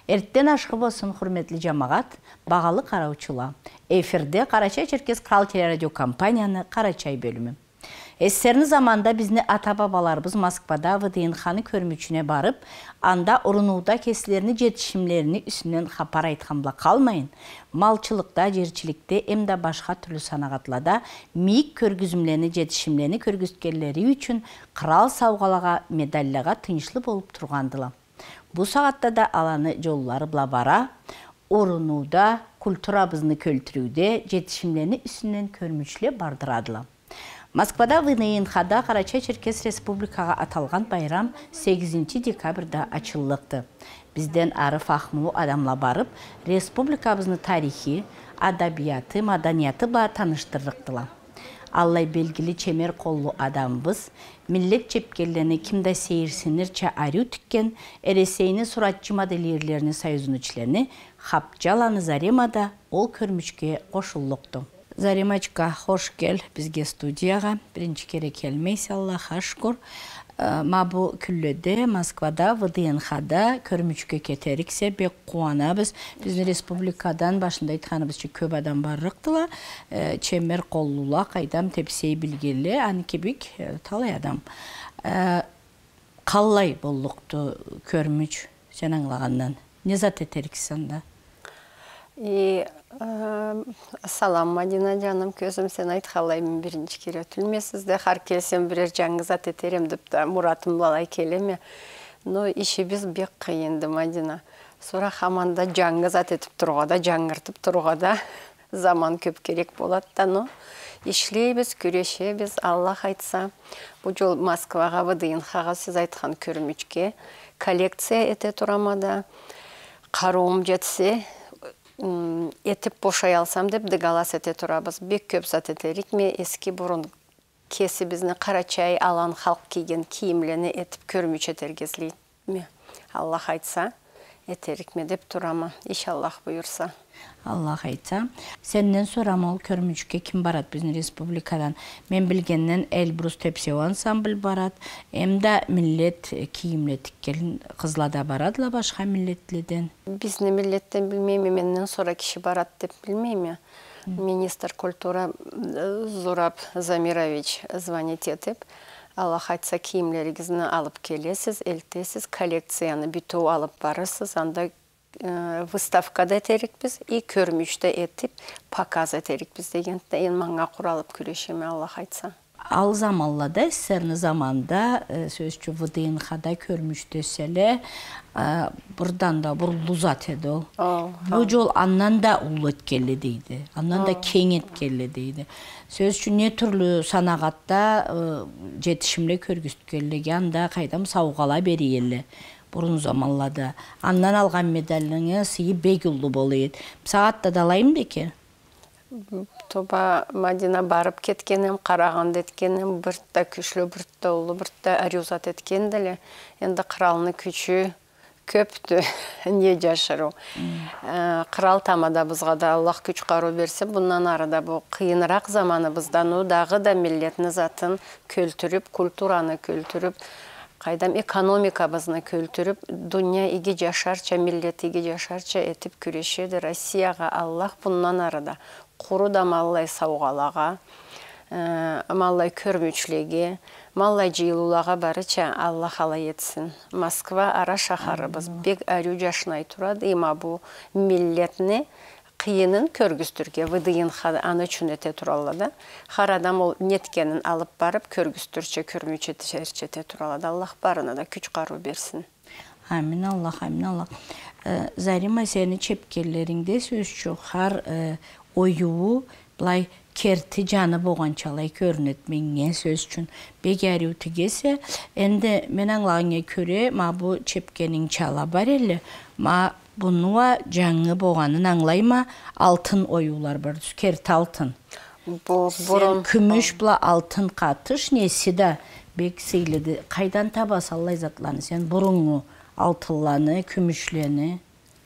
Эрттен ашқы болсын, құрметлі жамағат, бағалы қараучыла. Эфирде Карачай-Черкес Крал телерадио компанияны Карачай бөлімі. Эстерні заманда бізні ата-бабаларыбыз Москвада ВДНХ-ны көрмүчүнө барып, анда урунууда кесілеріні жетишимлерини үсінен хапар айтқанбла қалмайын. Малчылықта, жерчиликте, эмда башқа түрлі санағатлада мейік көргізімлеріні жетишимлеріні көргізткерлері үшін Крал сауғалаға медаллаға тынчлы болып тұрғандыла. Бұл сағатта да аланы жоллары бла бара, урунууда культурабызны көлтүрүүдө жетишимлеріні үсінен көрмүчле бардырадыла. Москвада ВДНХ-да Карачай-Черкес Республикаға аталған байрам 8 декабрда ачылықты. Бізден ары фахмылу адамла барып, республикабызны тарихи, адабияты, маданияты ба таныштырдыктыла. Аллай белгілі чемер қоллу адамбыз, миллет чепкерлеріне кимда сейірсінірче арю түккен, әресейні суратчы модельерлеріне союзунучлеріне Хапчаланы Заремада ол көрмүчке қошуллықты. Заримачка, хош кел бізге студияға. Бірінші керек келмейсі, Аллаха шүкір. Мабу күллөде Москвада, ВДНХ-да көрмүчке кетеріксе бек қуанабыз. Біздің республикадан башында айтқаныбызчы көп адам баррықтыла. Чемер қоллула, қайдам тепсей білгелі, анекебек талай адам. Қаллай болуқты көрмүч сен аңлағаннан? Не зат етеріксі анда? Ассалам, Мадина жаным, көзім сен айтқалаймын бірінші кере түлмесізді. Қар келсем бірер жаңғы зат етерем деп мұратым балай келеме. Но іші біз бек қиынды, Мадина. Сұра қаманда жаңғы зат етіп тұрғада, жаңғыртып тұрғада заман көп керек болады да, но ішлейбіз, күрешебіз, Аллах айтса. Бұл жол Москваға, ВДНХ-ға сіз айтқан көрмүчке коллекция ете тұрамада, қаруым жетсе, етіп бошай алсам деп дыгалас ете тұрабыз. Бек көп зат етерік ме, ескі бұрын кесі бізні Карачай алан халық киген киімлені етіп көрмүч етергезлейді ме. Аллах айтса, етерік ме деп тұрама. Аллах бұйырса. Аллах айтса. Сеннен сұрам ол көрмүчке кім барат біздің республикадан? Мен білгеннен Эльбрус Тепсеу ансамбль барат. Эмда миллет киімле тіккелін қызлада барадыла башқа миллетледен? Біздің миллеттен білмейме, меннен сора кіші барат деп білмейме. Министр культура Зураб Замирович звонит етіп, Аллах айтса киімлеріңізді алып келесіз, елтесіз, коллекцияны бүту алып барысыз, анда выставкада етерік біз, көрмүчті етіп, показ етерік біз дегенде, ең маңға құралып күрешеме Аллах айтса. Ал замаллада, сәрні заманда, сөзчі ВДНХ-да көрмүчті селе, бұрдан да бұрлу зат еді ол. Бұл жол аннан да ұл еткелі дейді, аннан да кең еткелі дейді. Сөзчі не түрлі санағатта жетішімле көргісткеліге анда қайдам сауғала бериелі. Бұрын замаллада. Аннан алған медаліңі сыйы бек ұлы болы еді. Сағатта далайым деке? Тоба Мадина барып кеткенім, қарағанды еткенім, біртті күшлі, біртті ұлы, біртті әрюзат еткенділі. Енді қыралыны күші көпті, не жашыру. Қырал тамада бізға да Аллах күш қару берсе, бұннан арада бұл қиынырақ заманы біздан одағы да миллетіні затын көлтіріп, культураны көлтіріп, қайдам экономика бізні көлтіріп, дүния иге жашарча, миллет иге жашарча етіп күрешеді. Россияға Аллах бұннан арада құру да маллай сауғалаға, маллай көрмүчлеге, маллай жиылулаға барыча Аллах алай етсін. Москва ара шахарыбыз бек әрю жашынай тұрады, ема бұл миллетіне қиынын көргістірге ВДНХ аны үшін ете тұралады. Қар адам ол неткенін алып барып, көргістірче, көрмүчете тұралады. Аллах барына да күч қару берсін. Амин Аллах, амин Аллах. Зарима, сені чепкерлеріңде сөзші қар ойуы бұлай керті жаны болғанчалай көрінет менге сөз үшін. Бек әрі өтігесе, әнді мен аңлағыңа көре, ма бұл чепкенің чала бар әлі, ма бұнуа жаңы болғанын аңлайма, алтын оюлар бар, керті алтын. Сен күміш бұла алтын қатыш, несі да бек сейледі. Қайдан табас Аллай затланы, сен бұрыңы алтыланы, күмішлені?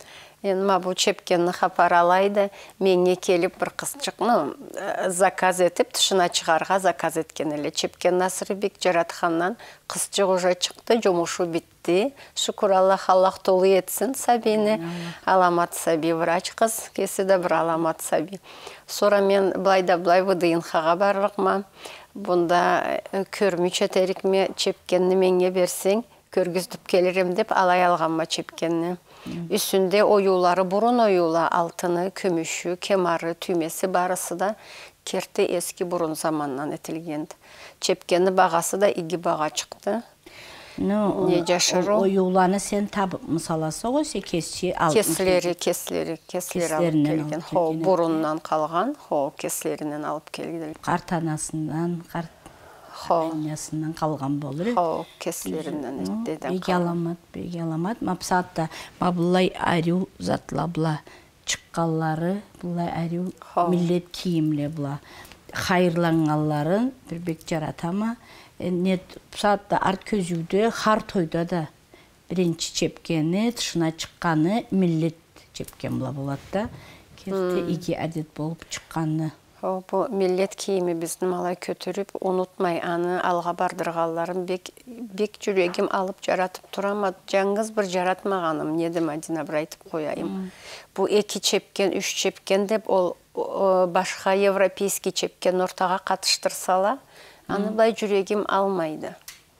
Ма бу чепкенni хапаралайды, менге келіп бір қызчықны заказ етіп, тышына шығарға заказ еткен еле. Чепкен Насырбек жаратқаннан қызчық уже шықты, жұмышы бітті. Шүкір Аллах, Аллах толы етсін сәбені. Аламат сәби врач қыз, кесі де бір аламат сәби. Sonra мен былай ВДНХ-ға барлық ма. Бұнда көрмүйші терікме чепкенні менге берсең, көргіздіп келерім деп алай алғанма чепкенні. Üstünde oyuları, burun oyuğla altını, kömüşü, kemarı, tüymesi barısı da kerti eski burun zamandan etilgendi. Çepkenin bağası da igi bağa çıktı. Ne şaşırı? Oyuğlarını sen tabıp mı salasa o se kesçi aldın? Kesleri alıp gelgen. Burundan kalgan, keslerinden alıp gelgen. Kartanasından, Anyasından kalgan bolur. Keslerinden dedim. Begi alamat. Mapsatta bullay aryu zatla bula çıqqalları, bullay aryu millet kiyimle bula hayırlanğalların bir bek jaratama. Net saatda art közüde, har toyda da birinci çepkeni, tışına çıqqanı millet çepken bula bolatda. Kerti iki adet bolup çıqqanı. Bu millet kiyimi bizim alay kötürüp, unutmay anı alğa bardırğallarım bek yüregim alıp jaratıp turamadı. Жаңғыз bir jaratmağanım, nedi Madina bir aytıp koyayım. Bu iki çepken, üç çepken dep başka Европейский çepken ortağa katıştırsala, anı bay yüregim almaydı.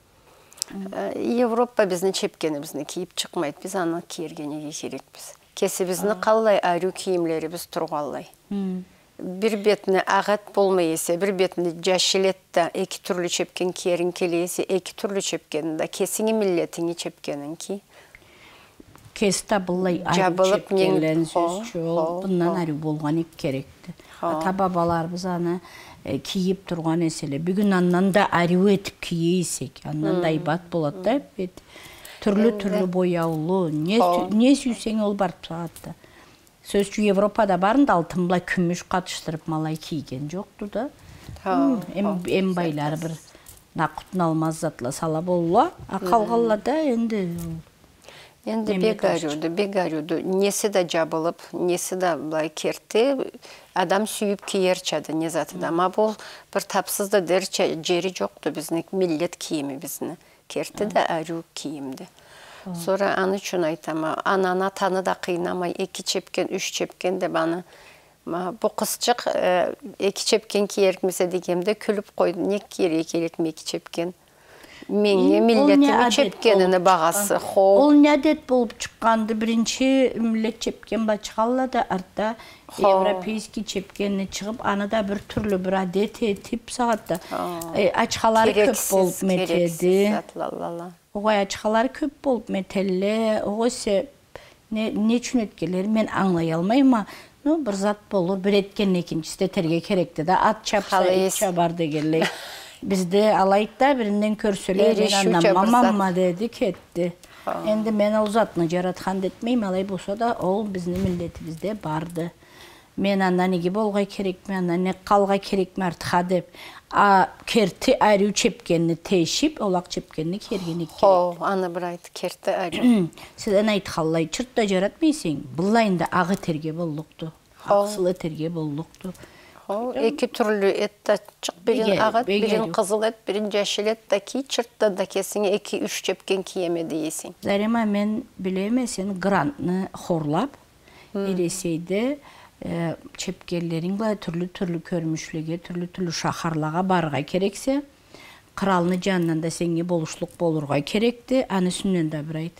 Европа bizni çepkenimizni kiyip çıkmaydı, biz anı kiyergenege kerek biz. Kesi bizni qallay aryu kiyimleri biz turğallay. Bir betini ağat bolmayese, bir betini jaşilettä, iki türlü çepken kiyerin keleyese, iki türlü çepkenin de kesini milletini çepkenin ki. Kesta bullay arı çepkenlerin söz çoğul, bundan arı bolğan ip kerekti. Ata-babalarımız anı kiyip turğan esele. Bugün andan da arı etip kiyeysek, andan da ibat bolat da hep türlü boyavlu, ne süysen ol barıp saatta. Sözcü Evropa'da barın da altınla kümüş katıştırıp malay kiygen yoktu da. En bayları bir nakutun almaz zatla sala bolla. Kalgalla da endi. Endi bek arıyordu. Nesi de jabılıp, nesi de bulay kerti. Adam süyüp kiyer çadı ne zatı da. Ama bu bir tapsız da der jeri yoktu biznik millet kiyimi bizni. Kerti de arıyor kiyimdi. Sonra anı üçün aytama, anana tanı da kıynamay, iki çepken, üç çepken de bana. Bu kızcık iki çepken kiyerkmese diyemde külüp koydu. Ne kiyerek mi iki çepken? Menge milletimi çepkenini bağası. Ol ne adet bolup çıqqandı. Birinci millet çepken başqalla da artta Европейский çepkenini çıkıp anı da bir türlü bir adet etip saatta. Açqaları köp bolup metedi. Oğay açıqaları köp bolup metelle, oğaysa ne üçün etkeleri men anlayalmayım ama bir zat bolur, bir etkenin ikincisi de terge kerekti de at çapsa et çabar degerley. Bizde alayık da birinden körsöler, ben anlamam dedik etti. Endi men o zatını jaratkan detmeyim, alay bolsa da ol bizni milletimizde bardı. Men andan egi bolgay kerekmi, andan ne kalgay kerekmi artık hadep. Kerti aryu çepkenini teşip, olaq çepkenini kergenik kerek. Anı bıraydı, kerti aryu. Sizden ayt xallay, çırt da jaratmayısın. Bullayında ağı terge bolluktu. Aksılı terge bolluktu. İki türlü et de çık, birin ağıt, birin kızıl et, birin yeşil et de ki, çırtta da kesini iki, üç çepken kiyemedi yesin. Zarema men bilemesin, grantını horlap, ereseydi, çepkellerin türlü körmüşlüge, türlü şaharlağa barga kerekse, kralını canından da senge boluşluk bolurga kerekti, anı sünnen de biraydı.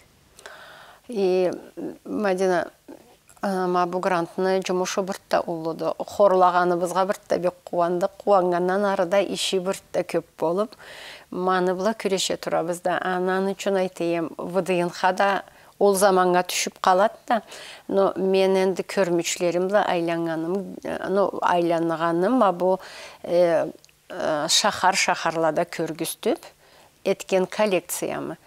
Madina, ama bu grantını cumuşu birtte uludu. Horlağanımızga birtte bek kuvandı. Kuvangandan arada işi birtte köp bolup, manıbla küreşe turabızda. Ananı üçün aytayım, VDNХ'da ol zamanga düşüp kalat da, men endi körmüşlerimle aylanğanım, bu şaharlarda körgüstüp etken kolleksiyamı.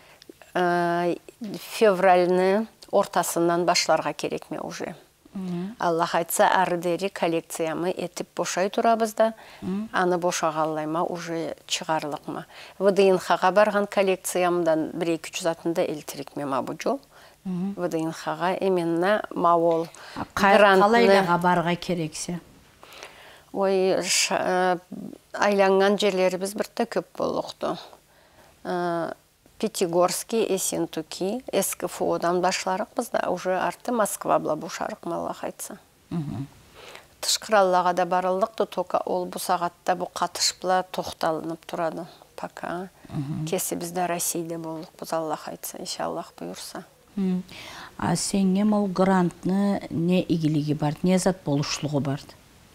Fevralını ortasından başlarga kerekme uje. Allah aytsa arı deri kolleksiyamı etip boşay turabızda, anı boşağallayma uje çıgarlıqma. VDNХ'ga bargan kolleksiyamdan 1-2 zatında eltirikmem abucu. ВДНХ-ға именно мауыл Қалайлаға барға керексе? Ой, айланған жерлеріміз бірті көп болуқты. Пятигорский, Ессентуки, СКФО-дан башларық бізді, уже арты Москва бла бұшарық мала қайтса. Тышқыраллаға да барылдықты, тоқа ол бұл сағатта бұл қатышпыла тоқталынып тұрады. Пока кесі бізді Россияда болдық, біз Аллах айтса, иншаллах бұйырса. А сенге ол грантны не игілігі барды, не зат болушылығы барды?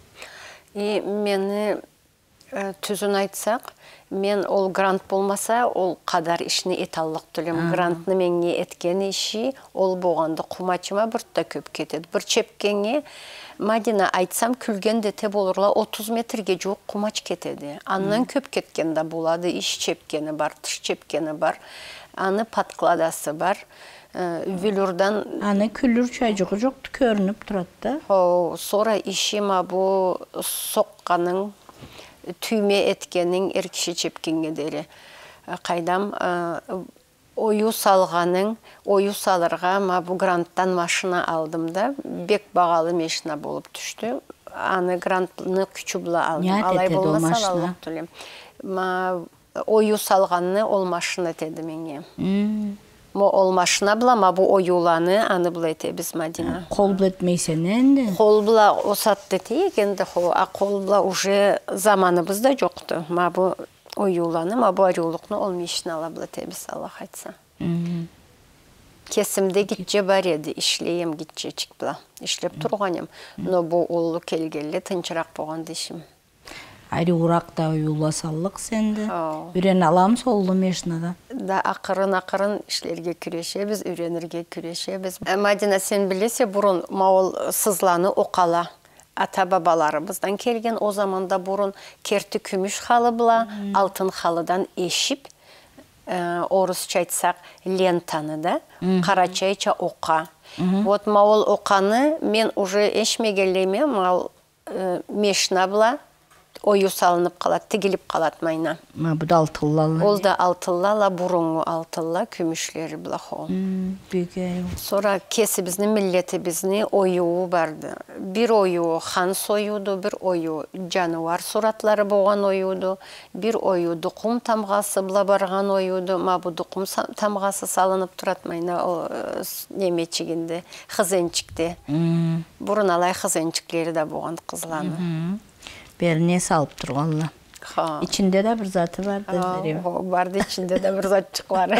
И мені түзін айтсақ, мен ол грант болмаса, ол қадар ішіне еталлық түлем. Грантны менге еткені іші, ол болғанды құмачыма біртті көп кетеді. Бір чепкенге, Мадина айтсам, күлгенде те болырла 30 метрге жоқ құмач кетеді. Аннан көп кеткенде болады, іш чепкені бар, тыш чепкені бар, аны паткладасы бар. Вилюрдан... Аны күлір чайжығы жоқты көрініп тұрады. Сора ішема бұл соққаның, түйме еткенің еркіші чепкенге дәрі. Қайдам ою салғаның, ою салырға бұл гранттан машина алдым да, бек бағалы машина болып түшті. Аны грантны күчі бұла алдым. Алай болмаса аллах түлем. Ою салғанны ол машина деді менге. Ол машина бұла, бұл оюланы, аны бұла ете біз Мадина. Қол бұла етмейсен әнді? Қол бұла осатты тегенді, қол бұла уже заманы бізді жоқты. Бұл оюланы, бұл оюлықны ол мешін ала бұла ете біз Аллах айтса. Кесімде кетче бар еді, ішлейем кетче чик бұла. Ішлеп тұрғанем, но бұл олы келгелі тынчырақ болған дешім. Әрі урақта оюласаллық сенді. Үрен алам солы мешінада? Да, ақырын ішлерге күрешебіз, үренерге күрешебіз. Мадина, сен білесе, бұрын мауыл сызланы оқала. Ата-бабаларымыздан келген, о заманда бұрын керті күміш халы бұла, алтын халыдан ешіп, орысша айтсақ лентаны да, қарачайча оқа. Вот мауыл оқаны мен уже ешмегелеме, мауыл мешіна бұла, ою салынып қалады, тігіліп қалады майна. Бұл да алтыллалы? Ол да алтыллала, бұрыңы алтылла, күмішлері бұлақы. Сора кесі біздің миллеті біздің ойуы барды. Бір ойуы хан сойуды, бір ойуы жануар сұратлары болған ойуды, бір ойуы дұқым тамғасы бұла барған ойуды. Бұл дұқым тамғасы салынып тұрат майна неметчігінде, қызенчікте. Бұрын алай қызенчіклері де болған қызланы. Беріне салып тұрғанла. İçinde de bir zatı var da. Vardı, içinde de bir zatçık var.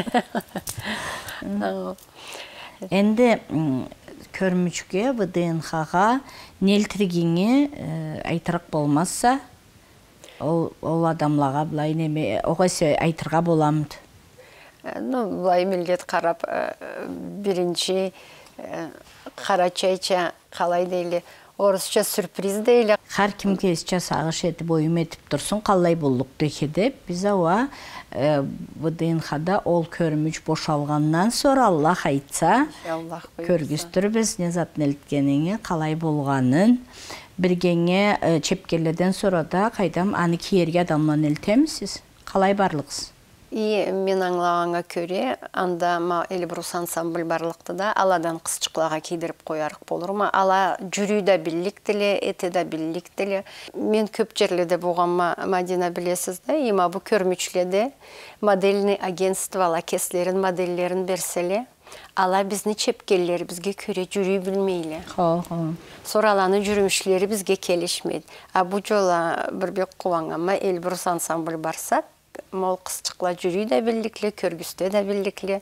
Endi körmüçke ВДНХ-ға нелтіргені айтырық болмazsa, ол адамлаға бұлай неме, оғасы айтырға боламды? Бұлай милдет қарап, бірінші қарачайча қалай дейлі, орысша сюрприз дейлі. Har kim kesçe sağış etip oyum etip dursun, қалай болдық dekede. Biz ава ВДНХ-да ол көрмüç boşalğandan sonra Allah айтса, көргüstür biz ne zat neltkeniňi, қалай bolğanyn. Birgenge çepkellerden sonra da kaydam anı kiyerge adamla neltemisiz? Қалай barlıqsız? Мен аңлағанға көре, анда Эльбрус ансамбль барлықты да аладан қысчықлаға кейдіріп қойарық болыр ма? Ала жүрі да біліктілі, еті да біліктілі. Мен көп жерледе болған Мадина білесіз да, ема бұл көрмүчледе модельный агентство ала кеслерін, модельлерін берселе, ала бізні чепкелері бізге көре жүрі білмейлі. Сораланы жүрімшілері бізге келешмейді. А бұл жола бірбек қуанғанма Эльбрус ансамбль барса, мол қысчықла жүрі де білдіклі, көргісте де білдіклі,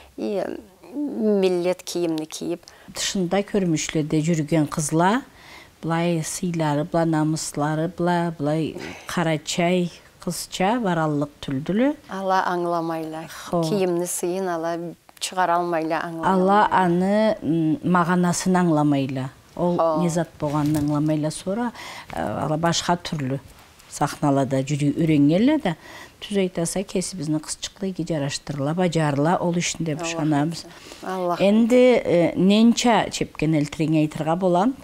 миллет киімні киіп. Дышында көрмүшлерде жүрген қызла, бұлай сыйлары, бұлай намыслары, бұлай қарачай, қызча, бараллық түлділі. Ала аңламайла, киімні сыйын ала шығар алмайла аңламайла. Ала аны мағанасын аңламайла. Ол не зат болғанын аңламайла sonra, ала башқа түрлі сахналада жүрі үйренгелі да, түз айтаса кесі бізні қысчықлы жараштырыла, бажарыла, ол ішінде бір шанамыз. Енді ненча чепкен әлтірен айтырға болам?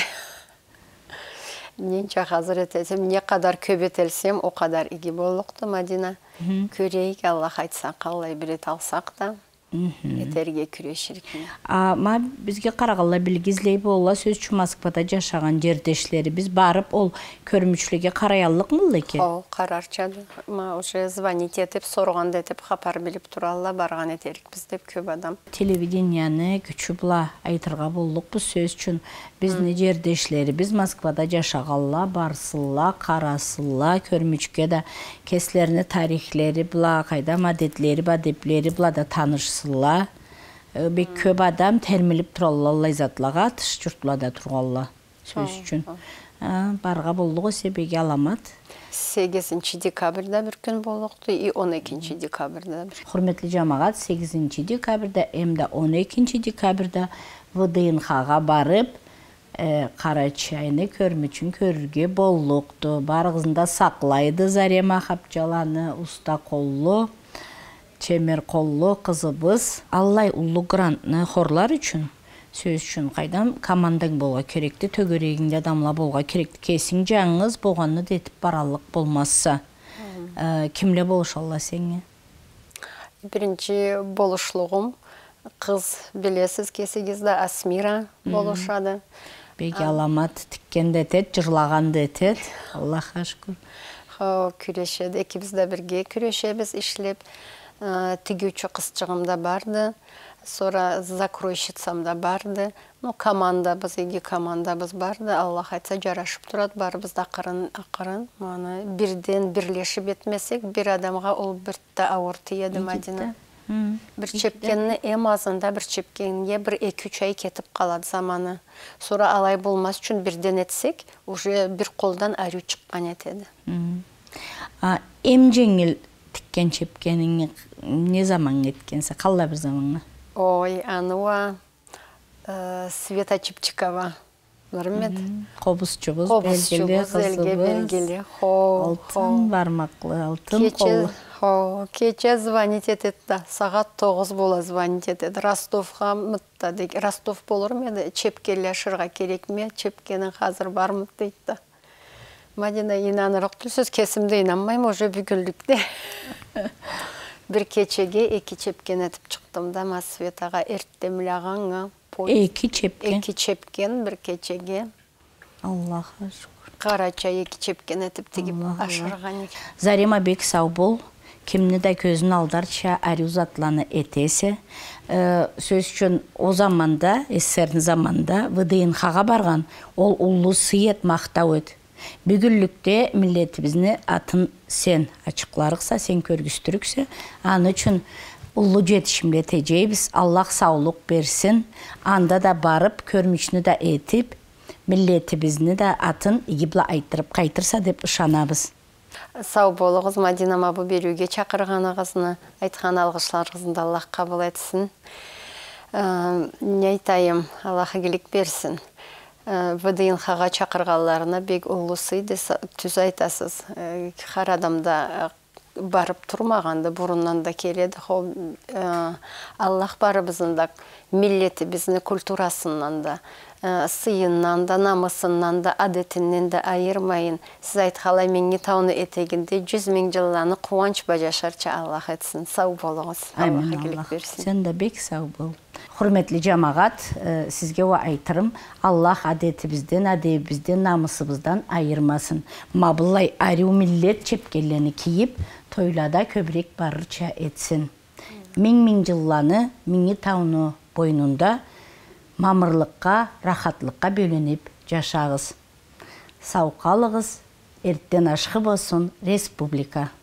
Ненча қазір етесем, не қадар көп етелсем, о қадар игі болуқты, Мадина. Көрейік, Аллах айтса, қалай бір ет алсақ та. Этерге күреширик. Ма бизге караганла билгизлей болла сөз үчүн Москвада жашаган жердешлери биз барып ол көрмүчлүгү карай аллыкмы экен? О, карарчады. Ма уже звонить этип, сорганда этип хабар билип туралла барган этерик биз деп көп адам. Телевиденияны күчү була айтырга болдук бу сөз үчүн биздин жердешлери биз Москвада жашаганла барсылла, карасылла, көрмүчкө да кеслерини тарихлери була, кайда мадетлери, бадеплери була да таныш бек көп адам термилип туралла Алла изатлага тыш журтларда тургалла сөз үчүн барга болдук себеги аламат 8 декабрда bir күн болукту и 12 декабрда. Хурметтли жамагат 8 декабрда эмде 12 декабрда ВДНХга барып Карачайны көрмүчүн көрүүгө болукту. Барыгызында саклайды Зарема Хапчаланы уста коллу Чемер коллу кызыбыз Аллай улуу грантны хорлар үчүн сөз үчүн кайдам командаң болга керекти, төгөрегиңде адамла болга керекти. Кесиң жаңыз болгонну детип баралык болмаса. Кимле болушалла сеңе? Биринчи болушлугум кыз билесиз кесигизде Асмира болушады. Беги аламат тиккенде этет, жырлаганды этет. Аллахка шүкүр. Күрешеді, экибизде бирге күрешебиз иштеп. Тигүүчү кызчыгым да барды. Sonra закройщицам да барды. Ну, командабыз, эги командабыз барды. Аллах айтса жарашып турат, барыбыз да акырын. Маны бирден бирлешип этмесек, бир адамга ол биртте ауыр тиеди Мадина. Бир чепкенни эм азында бир чепкенге бир 2-3 ай кетип калат заманы. Sonra алай болмас үчүн бирден этсек, уже бир колдан арю чыккан этеди. Эм жеңил тиккен чепкениңи не заман кеткенсе, калла бир заманга? Ой, ануа Света Чипчикова. Нормет. Кобузчубуз, белгили кызыбыз. Алтын бармаклы, алтын колу. Кече звонить этет да. Сагат 9 бола звонить этет. Ростовга мытта дейт. Ростов болор меди? Чепкелеширга керек ме? Чепкенин азыр бармыт дейт да. Мадина инанырыктуу сөз кесимде инанмайм, уже бүгүлдүктө. Бир кечеге 2 чепкен этип чыктым да Светага эртемлаганга. 2 чепкен. 2 чепкен бир кечеге. Аллахка шүкүр. Карача 2 чепкен этип тигип ашырган. Зарема бек сау бол. Кимни да көзүн алдарча арюзатланы этесе. Сөз үчүн о заманда, СССР заманда ВДНХга барган, ол улуу сыйет мактап өт. Бүгүнлүктө миллетибизни атын сен ачыкларыкса, сен көргүстүрүксө, аны үчүн улуу жетишимге тежейбиз. Аллах саулук берсин. Анда да барып, көрмүчүнү да этип, миллетибизни да атын игибла айтырып кайтырса деп ышанабыз. Сау болуңуз, Мадина мабу берүүгө чакырганыңызны, айткан алгышларыңызды Аллах кабыл этсин. Не айтайым, Аллах игилик берсин. ВДНХга чакырганларына бек улусуй түз айтасыз. Har адамда барып турмаганды бурундан да келеді. Аллах барыбыздын да миллетибиздин культурасынан да, сыйынан да, намысынан да, адетинен да айырмайын. Сиз айткала меңи тауны этегинде 100 000 жылланы кубанч бажашарча Аллах этсин. Сау болуңуз. Аллах игилик берсин. Сен да бек сау бол. Hürmetli cemaat, sizge o aytırım, Allah adetibizden, adebimizden, namısımızdan ayırmasın. Mabullay arı millet çepkelerini kiyip, toylada köbrek barırça etsin. Min yıllanı, mini taunu boynunda, mamırlıkka, rahatlıkka bölünüp yaşağız. Sağ kalığız, ertten aşkı olsun, Respublika.